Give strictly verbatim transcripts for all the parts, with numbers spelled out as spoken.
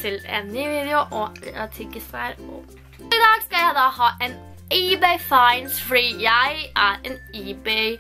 til en ny video, og jeg tygges der. I dag skal jeg da ha en eBay finds, fordi jeg er en eBay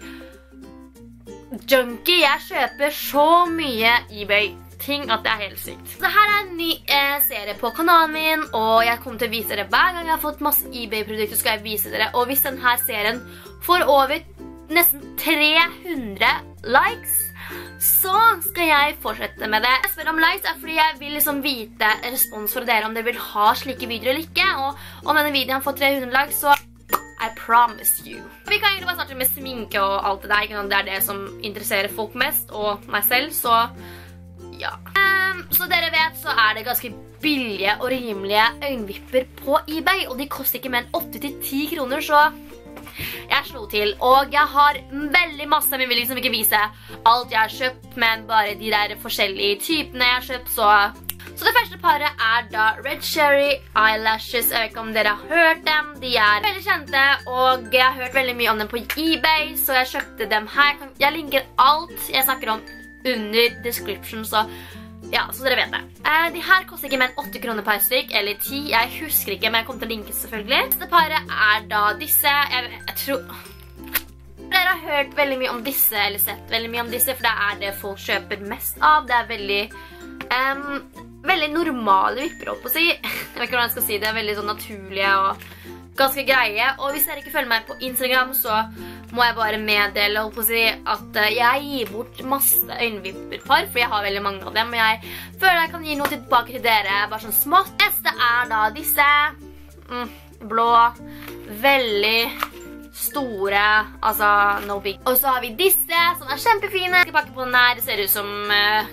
junkie. Jeg kjøper så mye eBay-ting at det er helt sykt. Så her er en ny eh, serie på kanalen min, og jeg kommer til å vise dere hver gang jeg har fått masse eBay-produkter, skal jeg vise dere. Og hvis denne serien får over nesten tre hundre likes, så skal jeg fortsette med det. Jeg spør om likes er fordi jeg vil liksom vite respons fra dere om dere vil ha slike videoer eller ikke. Og om denne videoen får tre hundre likes, så I promise you. Vi kan egentlig bare starte med sminke og alt det der. Det er det som interesserer folk mest, og meg selv, så ja. Um, så dere vet, så er det ganske billige og rimelige øyenvipper på eBay, og de koster ikke mer enn åtte til ti kroner, så jeg slo til, og jeg har veldig masse, men jeg vil liksom ikke vise alt jeg har kjøpt, men bare de der forskjellige typene jeg har kjøpt, så... Så det første paret er da Red Cherry Eyelashes. Jeg vet ikke om dere har hørt dem. De er veldig kjente, og jeg har hørt veldig mye om dem på eBay, så jeg kjøpte dem her. Jeg linker alt jeg snakker om under description, så... Ja, så dere vet det. Eh, de her koster ikke mer enn åtte kroner per stykk, eller ti. Jeg husker ikke, men jeg kommer til å linke selvfølgelig. Dette paret er da disse. Jeg, jeg tror... Dere har hørt veldig mye om disse, eller sett veldig mye om disse, for det er det folk kjøper mest av. Det er veldig... Um, veldig normale vipper, opp å si. Jeg vet ikke hvordan jeg skal si det. Veldig sånn naturlige og ganske greie. Og hvis dere ikke følger meg på Instagram, så må jeg bare meddele opp å si at jeg gir bort masse øyenvipperpar, for jeg har veldig mange av dem, og jeg føler jeg kan gi noe tilbake til dere, bare sånn smått. Neste er da disse mm, blå, veldig store, altså no big. Og så har vi disse, som er kjempefine. Jeg skal pakke på den her, det ser ut som uh,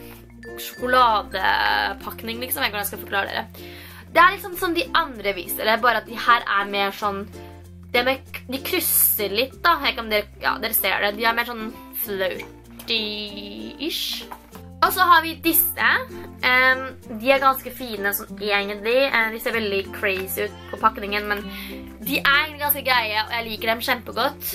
sjokoladepakning, liksom. Jeg vet ikke hvordan jeg skal forklare dere. Det er liksom som de andre viser det, bare at de her er mer sånn, det med, de krysser litt da, jeg vet ikke om dere, ja, dere ser det, de er mer sånn floaty-ish. Og så har vi disse, um, de er ganske fine sånn egentlig, uh, de ser veldig crazy ut på pakningen, men de er egentlig ganske greie, og jeg liker dem kjempegodt.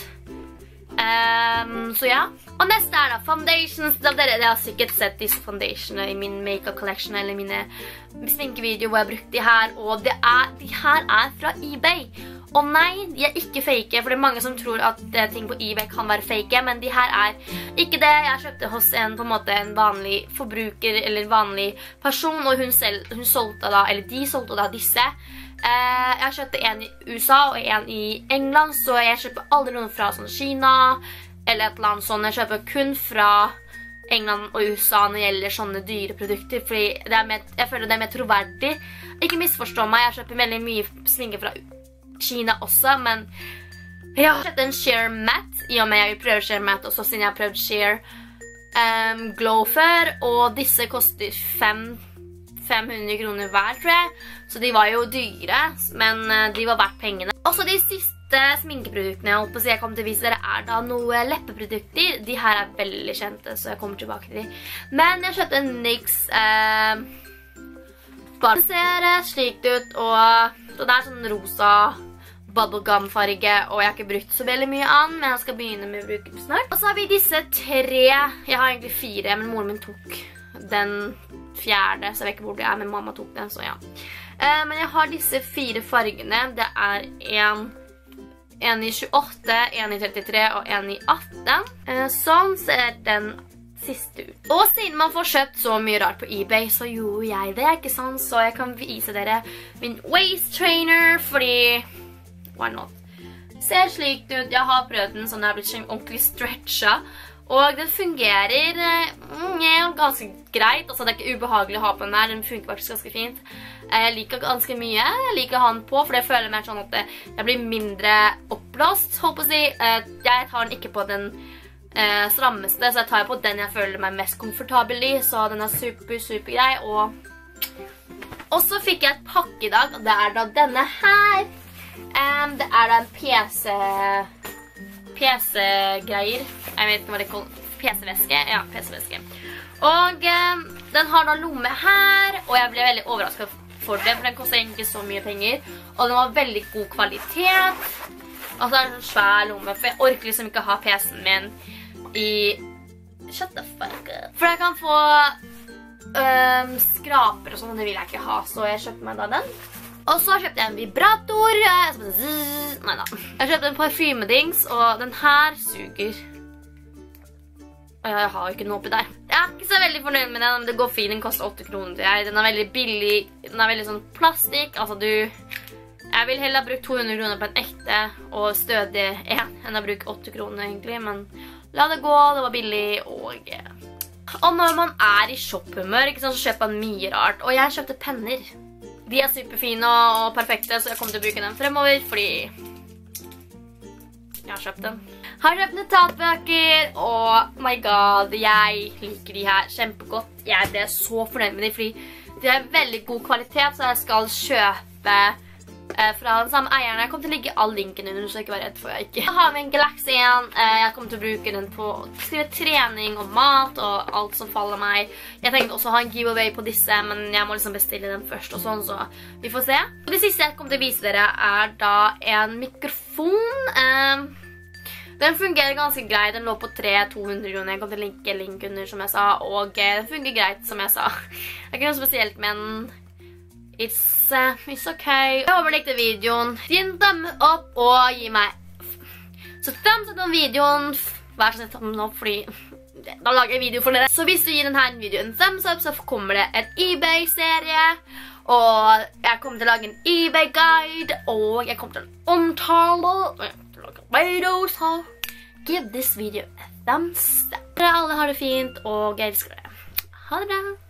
Um, så ja. Og neste er da foundations. Da dere, dere har sikkert sett disse foundationene i min makeup collection eller mine sminkevideoer hvor jeg har brukt de her, og det er, de her er fra eBay. Og nei, de er ikke fake, for det er mange som tror at ting på eBay kan være fake, men de her er ikke det. Jeg kjøpte hos en, på en måte, en vanlig forbruker eller vanlig person, og hun, selv, hun solgte da, eller de solgte da disse. Uh, jeg kjøpte en i U S A og en i England, så jeg kjøper aldri noen fra sånn Kina eller et eller annet sånt. Jeg kjøper kun fra England og U S A når det gjelder sånne dyre produkter, fordi det er mer, jeg føler det er mer troverdig. Ikke misforstå meg, jeg kjøper veldig mye sminke fra Kina også, men jeg har kjøpt en Sheer Matte, i og med jeg vil prøve Sheer Matte også, siden jeg har prøvd Sheer um, Glow før, og disse koster fem hundre kroner hver, tror jeg. Så de var jo dyre, men de var verdt pengene. Også de siste sminkeproduktene jeg håper jeg kommer til å vise dere er da noe leppeprodukter. De her er veldig kjente, så jeg kommer tilbake til de. Men jeg kjøpte en NYX eh, bare ser slikt ut, og det er sånn rosa bubblegum-farge, og jeg har ikke brukt så veldig mye an, men jeg skal begynne med å bruke den snart. Og så har vi disse tre, jeg har egentlig fire, men moren min tok den fjerde, så jeg vet ikke hvor det er, men mamma tok den, så ja. Uh, men jeg har disse fire fargene. Det er en, en i tjueåtte, en i trettitre og en i atten. Uh, sånn ser den siste ut. Og siden man får kjøpt så mye rart på eBay, så gjorde jeg det, ikke sant? Så jeg kan vise dere min waist trainer, fordi why not? Ser slikt ut. Jeg har prøvd den sånn at jeg har blitt ordentlig stretchet. Og den fungerer mm, ganske greit, altså det er ikke ubehagelig å ha på den her, den funker faktisk ganske fint. Jeg liker ganske mye, jeg liker å ha den på, for jeg føler mer sånn at jeg blir mindre oppblåst, håper jeg å si. Jeg tar den ikke på den eh, strammeste, så jeg tar på den jeg føler meg mest komfortabel i, så den er super, super grei. Og, og så fikk jeg et pakke i dag, og det er da denne her. Um, det er da en P C... P C-greier. Jeg vet ikke hva det kaller. P C-veske. Ja, P C-veske. Og eh, den har da lomme her, og jeg ble veldig overrasket for det, for den koster egentlig ikke så mye penger. Og den var veldig god kvalitet. Og så er det en svær lomme, for jeg orker liksom ikke ha P C-en min i... Shut the fuck up. For jeg kan få øh, skraper og sånn, det vil jeg ikke ha, så jeg kjøpte meg da den. Og så kjøpte jeg en vibrator. Neida. Jeg kjøpte en parfymedings, og den her suger. Jeg har ikke noe oppi der. Jeg er ikke så veldig fornøyd med den, men det går fint. Den koster åtte kroner til jeg. Den er veldig billig. Den er veldig sånn plastikk. Altså du... Jeg vil heller ha brukt to hundre kroner på en ekte og stødig en enn å bruke åtte kroner egentlig, men la det gå, det var billig, og... Og når man er i shopphumør, ikke sant, så kjøper man mye rart. Og jeg kjøpte penner. De er superfine og perfekte, så jeg kommer til å bruke dem fremover, fordi... Jeg har kjøpt dem. Jeg har kjøpt notatbøker, og my god, jeg liker de her kjempegodt. Jeg ble så fornøyd med de, fordi de har veldig god kvalitet, så jeg skal kjøpe eh, fra den samme eieren. Jeg kommer til å legge all linken under, så jeg ikke var redd for jeg ikke. Jeg har med en Galaxy igjen. Eh, jeg kommer til å bruke den på å skrive trening og mat og alt som faller meg. Jeg tenkte også å ha en giveaway på disse, men jeg må liksom bestille den først og sånn, så vi får se. Og det siste jeg kommer til å vise dere er da en mikrofon. Eh, Den fungerer ganske greit, den lå på tre to hundre kroner, jeg kom til å linke link under som jeg sa, og den fungerer greit som jeg sa. Det er ikke noe spesielt, men it's, uh, it's okay. Jeg håper dere likte videoen. Gi en thumbs opp og gi meg så thumbs up om videoen. Vær så snill thumbs up, fordi da lager jeg video for dere. Så hvis du gir denne videoen en thumbs up, så kommer det en eBay-serie. Og jeg kommer til å lage en eBay-guide, og jeg kommer til å omtale videos, så give this video a thumbs up. Dere alle har det fint, og jeg elsker dere. Ha det bra!